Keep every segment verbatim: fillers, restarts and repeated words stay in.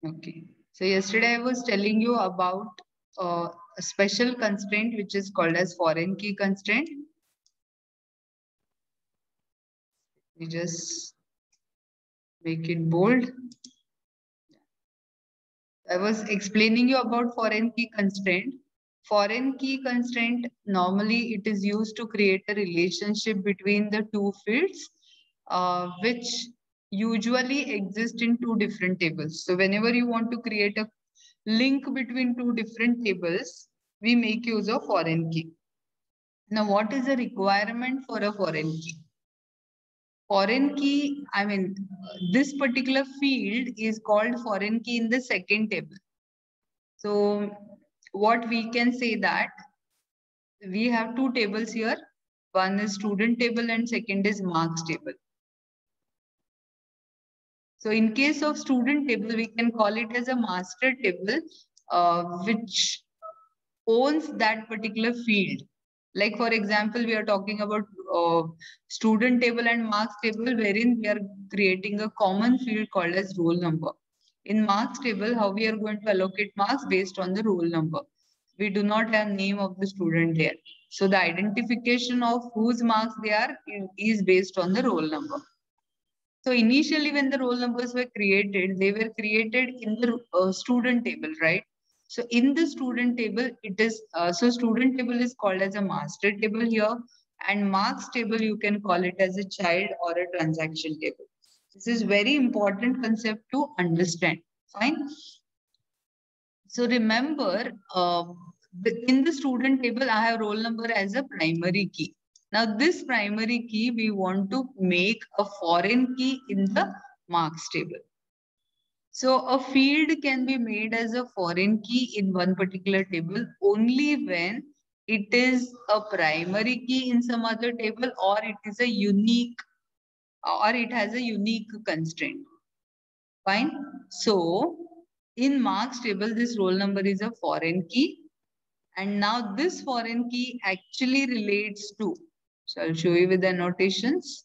Okay. So yesterday I was telling you about uh, a special constraint which is called as foreign key constraint. We just make it bold. I was explaining you about foreign key constraint. Foreign key constraint, normally it is used to create a relationship between the two fields, uh, which usually exist in two different tables. So whenever you want to create a link between two different tables, we make use of foreign key. Now, what is the requirement for a foreign key? Foreign key, I mean, this particular field is called foreign key in the second table. So what we can say that we have two tables here. One is student table and second is marks table. So in case of student table, we can call it as a master table, uh, which owns that particular field. Like for example, we are talking about uh, student table and marks table, wherein we are creating a common field called as roll number. In marks table, how we are going to allocate marks based on the roll number. We do not have name of the student there. So the identification of whose marks they are is based on the roll number. So initially when the roll numbers were created, they were created in the uh, student table, right? So in the student table, it is, uh, so student table is called as a master table here, and marks table, you can call it as a child or a transaction table. This is very important concept to understand. Fine. So remember, uh, the, in the student table, I have roll number as a primary key. Now this primary key, we want to make a foreign key in the marks table. So a field can be made as a foreign key in one particular table only when it is a primary key in some other table, or it is a unique, or it has a unique constraint. Fine. So in marks table, this roll number is a foreign key. And now this foreign key actually relates to, so I'll show you with the annotations.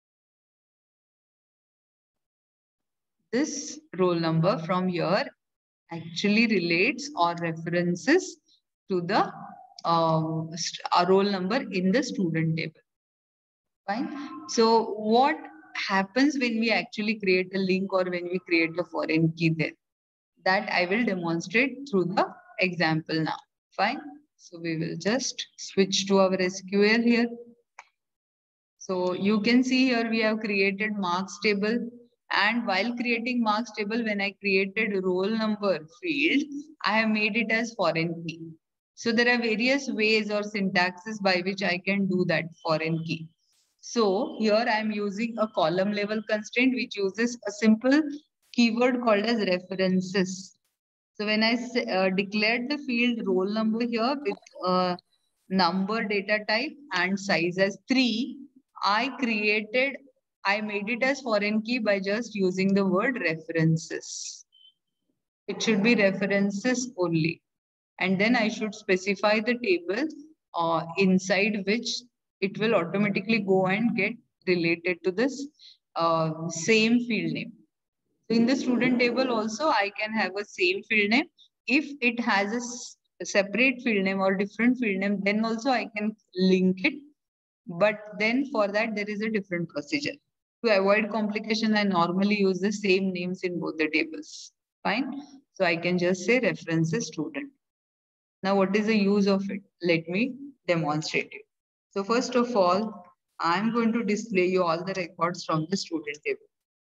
This roll number from here actually relates or references to the um, uh, roll number in the student table. Fine. So what happens when we actually create a link or when we create a foreign key there? That I will demonstrate through the example now. Fine. So we will just switch to our S Q L here. So you can see here we have created marks table, and while creating marks table, when I created roll number field, I have made it as foreign key. So there are various ways or syntaxes by which I can do that foreign key. So here I am using a column level constraint which uses a simple keyword called as references. So when I uh, declared the field roll number here with uh, number data type and size as three, I created, I made it as foreign key by just using the word references. It should be references only. And then I should specify the table uh, inside which it will automatically go and get related to this uh, same field name. So in the student table also, I can have a same field name. If it has a, a separate field name or different field name, then also I can link it. But then for that, there is a different procedure. To avoid complication, I normally use the same names in both the tables. Fine. So I can just say references student. Now, what is the use of it? Let me demonstrate it. So first of all, I'm going to display you all the records from the student table.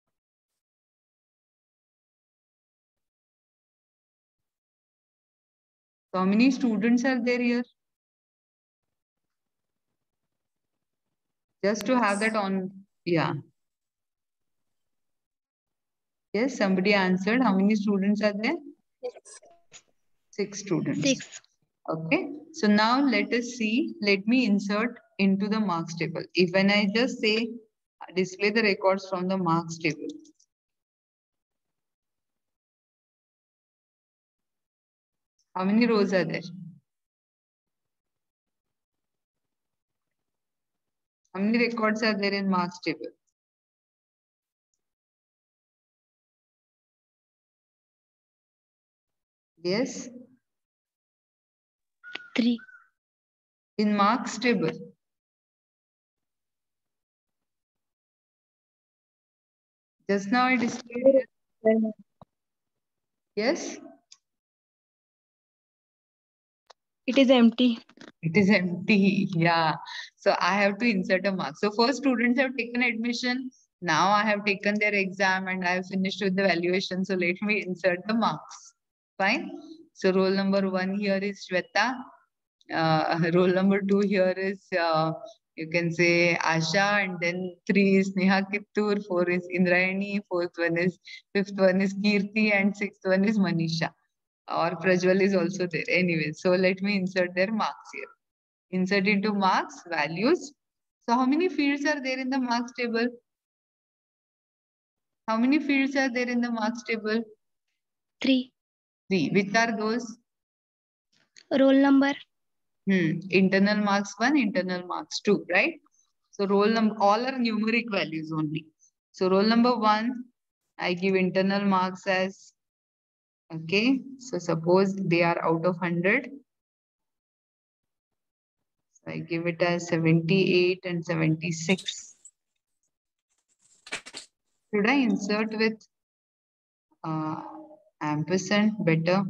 So how many students are there here? Just to have that on, yeah. Yes, somebody answered. How many students are there? Six. Six students. Six. Okay. So now let us see. Let me insert into the marks table. If when I just say display the records from the marks table. How many rows are there? How many records are there in marks table? Yes. three. In marks table. Just now I displayed. Yes. It is empty. It is empty. Yeah. So I have to insert a mark. So first students have taken admission. Now I have taken their exam and I have finished with the valuation. So let me insert the marks. Fine. So roll number one here is Shweta. Uh, roll number two here is, uh, you can say Asha, and then three is Neha Kittur, four is Indrayani, fourth one is, fifth one is Kirti, and sixth one is Manisha. Or Prajwal is also there. Anyway, so let me insert their marks here. Insert into marks, values. So how many fields are there in the marks table? How many fields are there in the marks table? three. Three. Which are those? Roll number. Hmm. Internal marks one, internal marks two, right? So roll number, all are numeric values only. So roll number one, I give internal marks as, okay. So suppose they are out of one hundred. So I give it as seventy-eight and seventy-six. Should I insert with uh, ampersand better?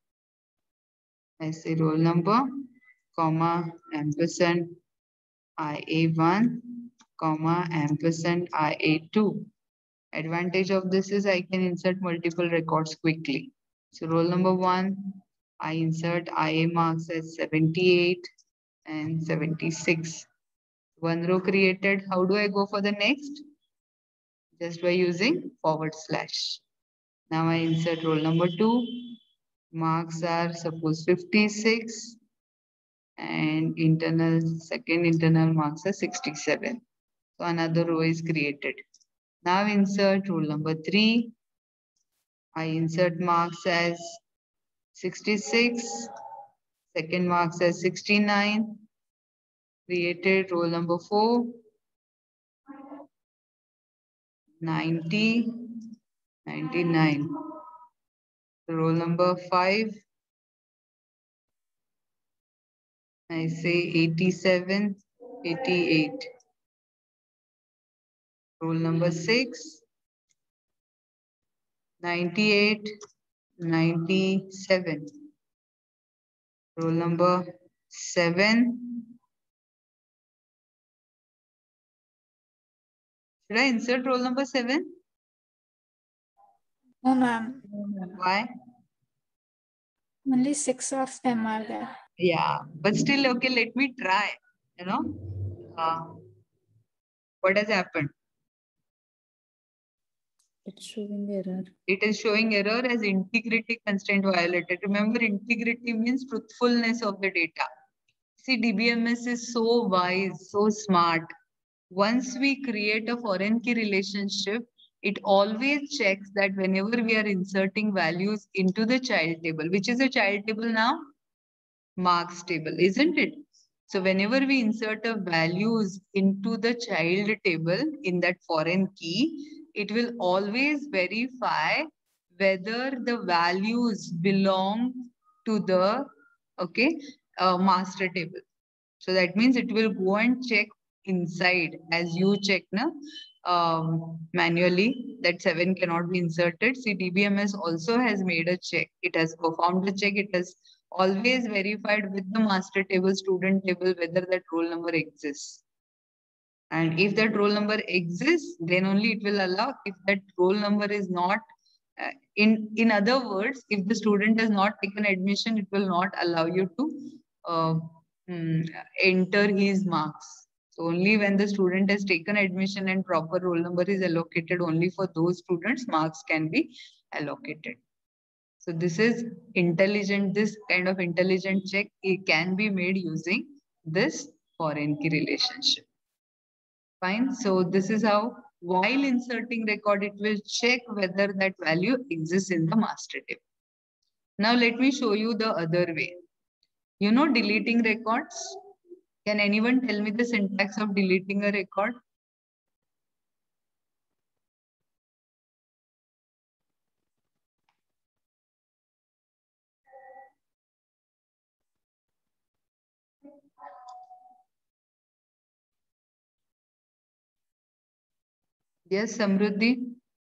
I say roll number, comma, ampersand I A one, comma, ampersand I A two. Advantage of this is I can insert multiple records quickly. So roll number one, I insert I A marks as seventy-eight and seventy-six. One row created. How do I go for the next? Just by using forward slash. Now I insert roll number two. Marks are suppose fifty-six and internal second internal marks are sixty-seven. So another row is created. Now insert roll number three. I insert marks as sixty-six, second marks as sixty-nine, created roll number four, ninety, ninety-nine. Roll number five, I say eighty-seven, eighty-eight. Roll number six, ninety-eight, ninety-seven. Roll number seven. Should I insert roll number seven? No, ma'am. Why? Only six of them are there. Yeah, but still, okay, let me try. You know, uh, what has happened? It's showing error. It is showing error as integrity constraint violated. Remember, integrity means truthfulness of the data. See, D B M S is so wise, so smart. Once we create a foreign key relationship, it always checks that whenever we are inserting values into the child table, which is a child table now? Marks table, isn't it? So whenever we insert a values into the child table in that foreign key, it will always verify whether the values belong to the, okay, uh, master table. So that means it will go and check inside as you check na, um, manually that seven cannot be inserted. See, D B M S also has made a check. It has performed a check. It has always verified with the master table, student table, whether that roll number exists. And if that roll number exists, then only it will allow. If that roll number is not, uh, in, in other words, if the student has not taken admission, it will not allow you to uh, mm, enter his marks. So only when the student has taken admission and proper roll number is allocated, only for those students, marks can be allocated. So this is intelligent, this kind of intelligent check, it can be made using this foreign key relationship. Fine. So this is how, while inserting record, it will check whether that value exists in the master table. Now let me show you the other way. You know deleting records? Can anyone tell me the syntax of deleting a record? Yes, Samruddhi.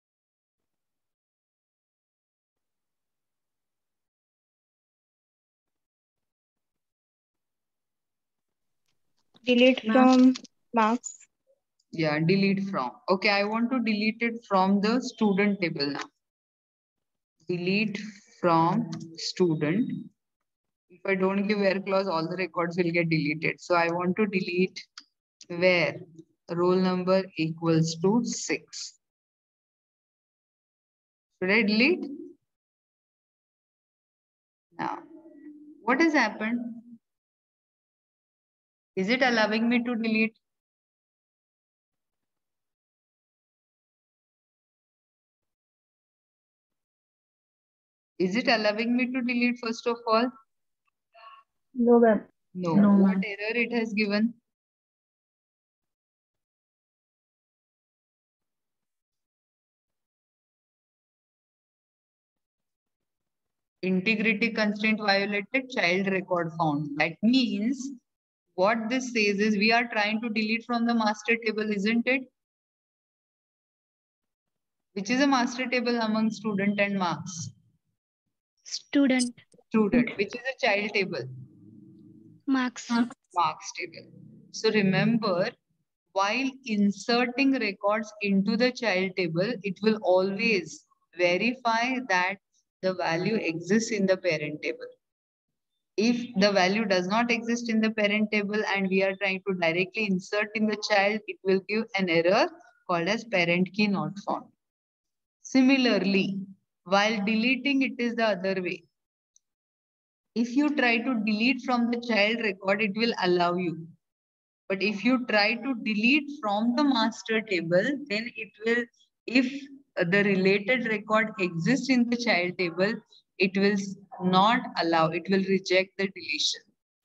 Delete Ma'am. from marks. Yeah, delete from. Okay, I want to delete it from the student table now. Delete from student. If I don't give where clause, all the records will get deleted. So I want to delete where roll number equals to six. Should I delete? Now, what has happened? Is it allowing me to delete? Is it allowing me to delete first of all? No, ma'am. No. No, What ma'am. error it has given? Integrity constraint violated, child record found. That means what this says is we are trying to delete from the master table, isn't it? Which is a master table among student and marks? Student. Student. Which is a child table? Marks. Marks table. So remember, while inserting records into the child table, it will always verify that the value exists in the parent table. If the value does not exist in the parent table and we are trying to directly insert in the child, it will give an error called as parent key not found. Similarly, while deleting, it is the other way. If you try to delete from the child record, it will allow you. But if you try to delete from the master table, then it will, if the related record exists in the child table, it will not allow, it will reject the deletion.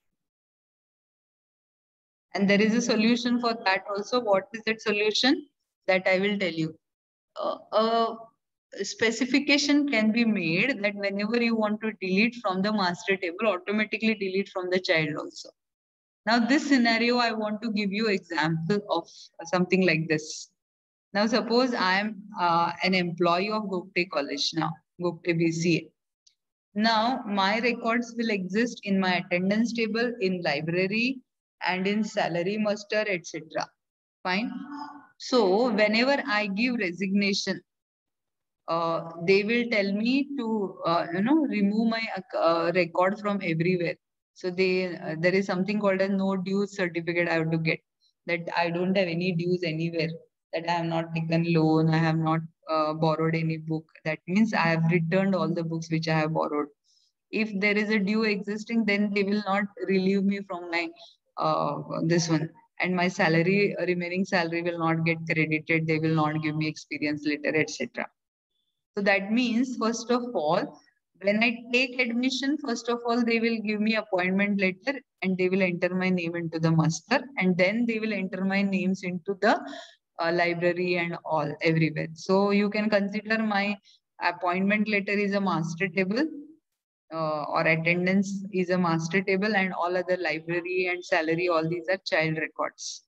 And there is a solution for that also. What is that solution? That I will tell you. Uh, a specification can be made that whenever you want to delete from the master table, automatically delete from the child also. Now, this scenario, I want to give you example of something like this. Now, suppose I am uh, an employee of Gupte College now, Gupte B C A. Now, my records will exist in my attendance table, in library, and in salary muster, et cetera. Fine. So, whenever I give resignation, uh, they will tell me to, uh, you know, remove my uh, record from everywhere. So they, uh, there is something called a no dues certificate I have to get, that I don't have any dues anywhere, that I have not taken loan, I have not uh, borrowed any book. That means I have returned all the books which I have borrowed. If there is a due existing, then they will not relieve me from my uh, this one. And my salary, remaining salary will not get credited. They will not give me experience letter, et cetera. So that means, first of all, when I take admission, first of all, they will give me appointment letter and they will enter my name into the master, and then they will enter my names into the uh, library and all everywhere. So you can consider my appointment letter is a master table, uh, or attendance is a master table, and all other library and salary, all these are child records.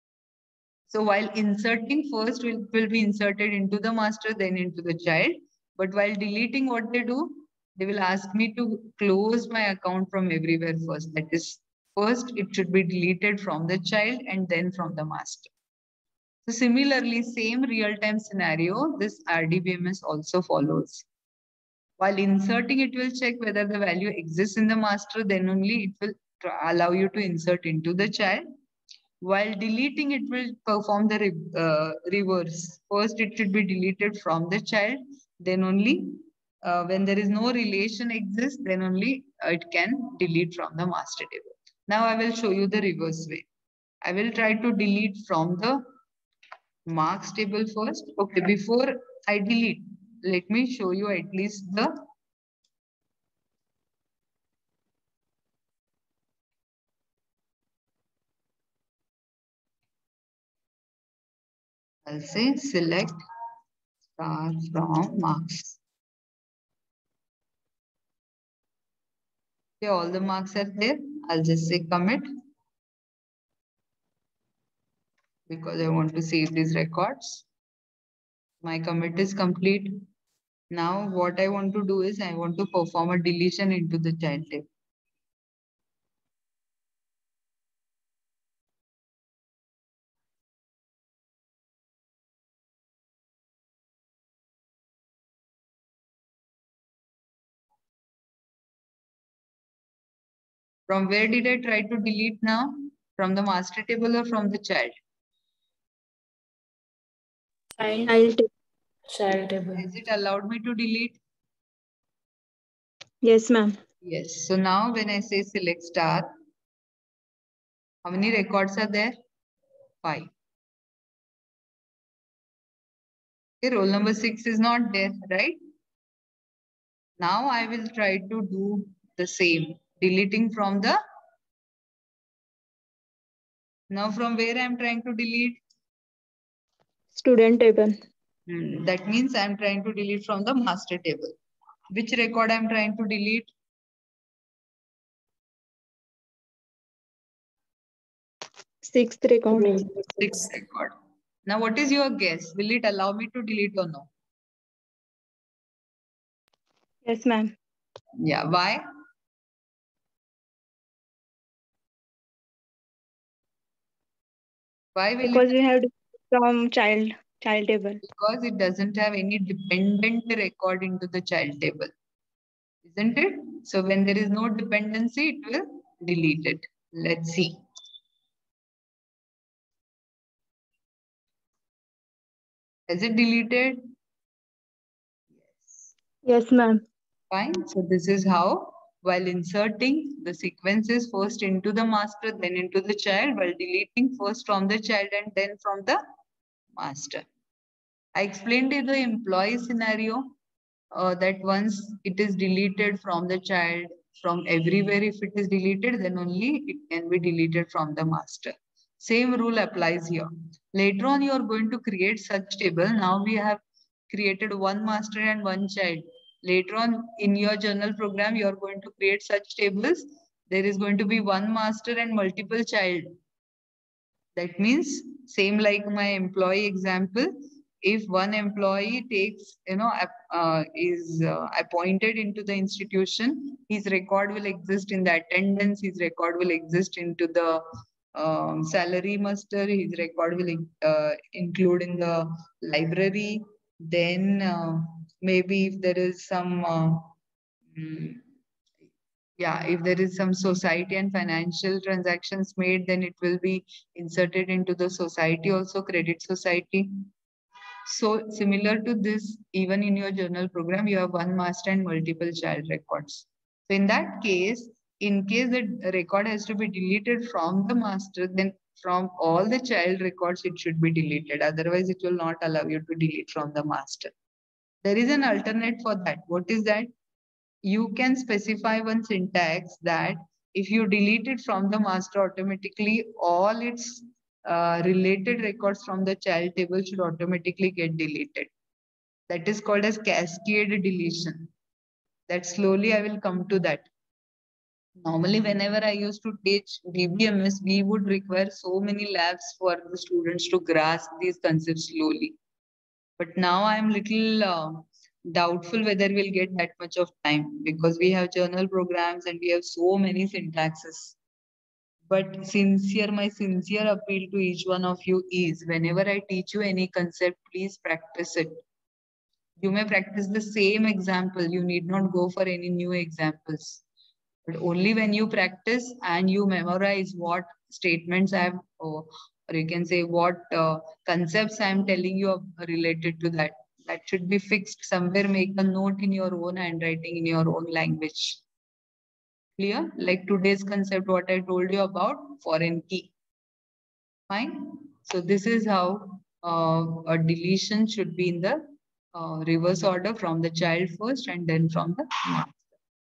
So while inserting, first will, will be inserted into the master, then into the child. But while deleting, what they do, they will ask me to close my account from everywhere first. That is, first it should be deleted from the child and then from the master. So similarly, same real-time scenario, this R D B M S also follows. While inserting, it will check whether the value exists in the master, then only it will allow you to insert into the child. While deleting, it will perform the re uh, reverse. First, it should be deleted from the child. Then only uh, when there is no relation exists, then only uh, it can delete from the master table. Now I will show you the reverse way. I will try to delete from the marks table first. Okay, before I delete, let me show you at least the I'll say select star from marks. Okay, all the marks are there. I'll just say commit because I want to save these records. My commit is complete. Now what I want to do is I want to perform a deletion into the child table. From where did I try to delete now? From the master table or from the child? Child, Child. child table. Has it allowed me to delete? Yes, ma'am. Yes. So now when I say select star, how many records are there? Five. Okay, roll number six is not there, right? Now I will try to do the same, deleting from the. Now from where I am trying to delete? Student table. Hmm, that means I am trying to delete from the master table. Which record I am trying to delete? Sixth record. Roll number Sixth six. record. Now what is your guess? Will it allow me to delete or no? Yes, ma'am. Yeah, why? Why will Because it? we have from child child table. Because it doesn't have any dependent record into the child table. Isn't it? So when there is no dependency, it will delete it. Let's see. Has it deleted? Yes. Yes, ma'am. Fine. So this is how, while inserting the sequences first into the master, then into the child, while deleting first from the child and then from the master. I explained in the employee scenario uh, that once it is deleted from the child, from everywhere, if it is deleted, then only it can be deleted from the master. Same rule applies here. Later on, you are going to create such table. Now we have created one master and one child. Later on in your journal program, you are going to create such tables. There is going to be one master and multiple child. That means same like my employee example. If one employee takes, you know, uh, is uh, appointed into the institution, his record will exist in the attendance, his record will exist into the um, salary muster, his record will uh, include in the library. Then uh, maybe if there is some uh, mm, yeah, if there is some society and financial transactions made, then it will be inserted into the society also, credit society. So similar to this, even in your journal program, you have one master and multiple child records. So in that case, in case the record has to be deleted from the master, then from all the child records, it should be deleted. Otherwise, it will not allow you to delete from the master. There is an alternate for that. What is that? You can specify one syntax that if you delete it from the master, automatically all its uh, related records from the child table should automatically get deleted. That is called as cascade deletion. That slowly I will come to that. Normally, whenever I used to teach D B M S, we would require so many labs for the students to grasp these concepts slowly. But now I'm little uh, doubtful whether we'll get that much of time because we have journal programs and we have so many syntaxes. But sincere, my sincere appeal to each one of you is whenever I teach you any concept, please practice it. You may practice the same example. You need not go for any new examples. But only when you practice and you memorize what statements I have, or, or you can say what uh, concepts I am telling you related to that. That should be fixed somewhere. Make a note in your own handwriting, in your own language. Clear? Like today's concept, what I told you about foreign key. Fine. So this is how uh, a deletion should be in the uh, reverse order from the child first and then from the master.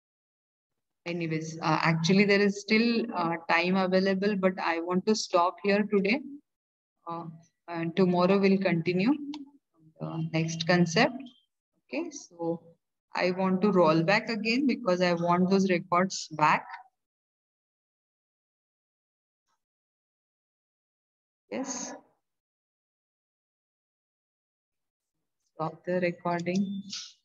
Anyways, uh, actually there is still uh, time available, but I want to stop here today. Uh, and tomorrow we'll continue the next concept. Okay, so I want to roll back again because I want those records back. Yes. Stop the recording.